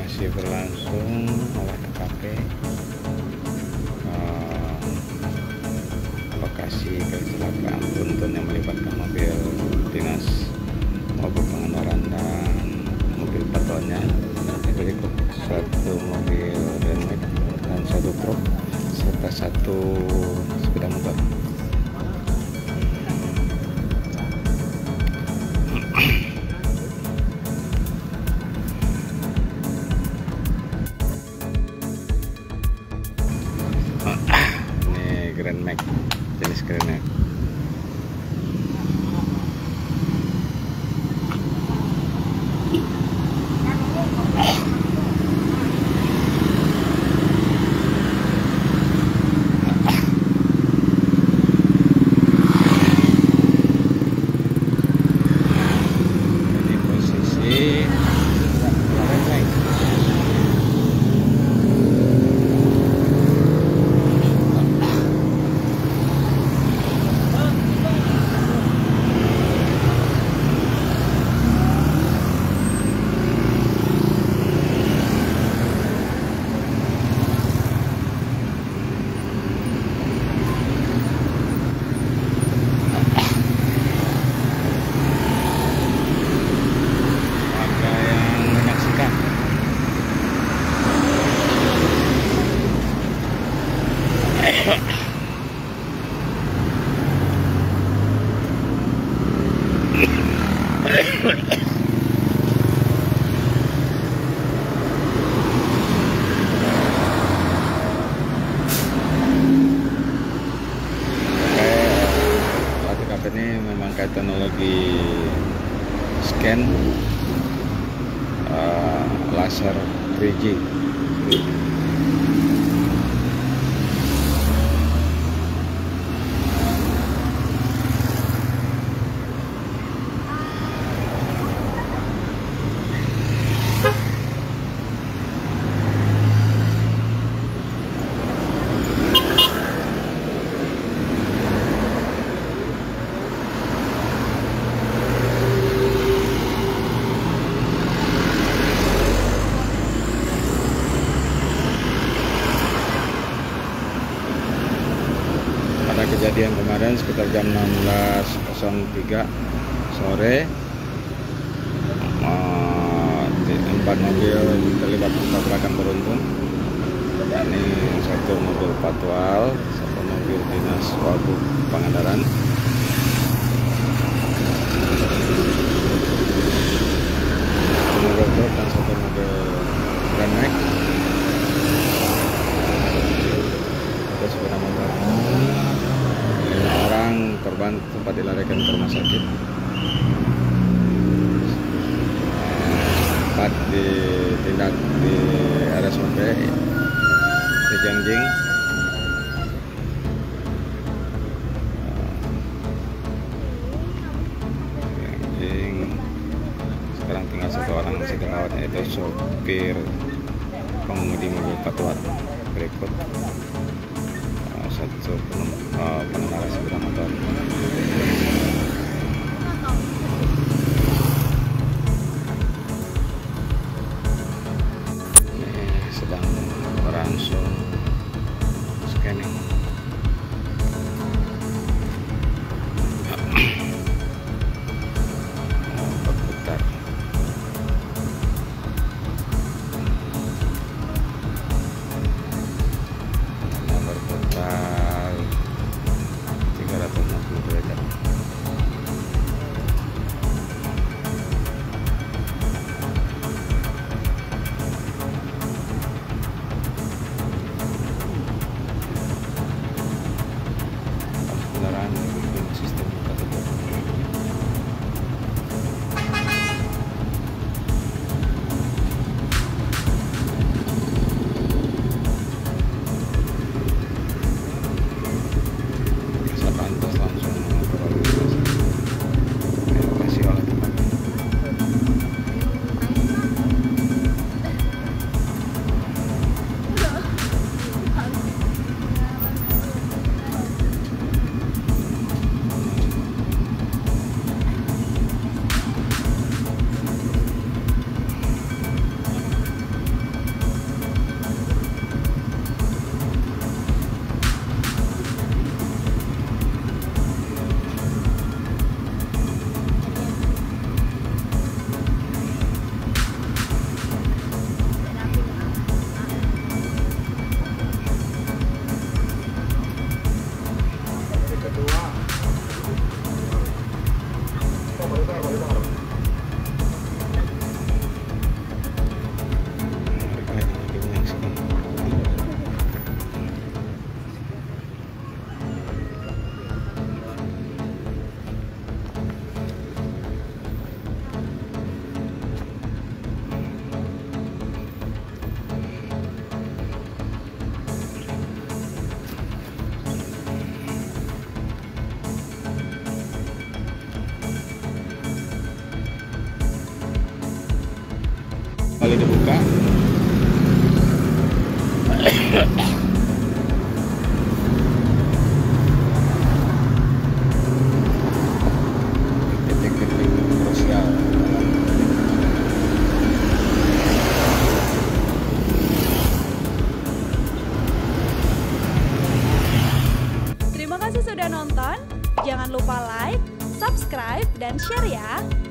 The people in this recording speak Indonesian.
Masih berlangsung olah TKP lokasi kecelakaan beruntun yang melibatkan mobil dinas, mobil pengendara dan mobil patronnya. Berikut satu mobil Renmek dan satu truk serta satu sepeda motor. Ini Grand Max, jenis Grand Max. Ini posisi Grand Max. Ini memakai teknologi scan laser 3G. Pada kejadian kemarin sekitar jam 16.03 sore, 4 mobil terlibat tabrakan beruntun. Ini satu mobil patwal, satu mobil dinas Wagub Pangandaran, satu mobil truk dan satu mobil Grand Max, satu sepeda motor. 5 orang korban sempat dilarikan ke rumah sakit. 4 ditindak di RSUD di Jangjing. Sekarang tinggal 1 orang masih dirawat, yaitu sopir pengemudi mobil patwal. Berikut satu pengendara sepeda motor. Ini sedang berlangsung scanning. Berputar. Berputar 360 derajat. kali dibuka. Titik-titik krusial. Terima kasih sudah nonton. Jangan lupa like, subscribe, dan share ya.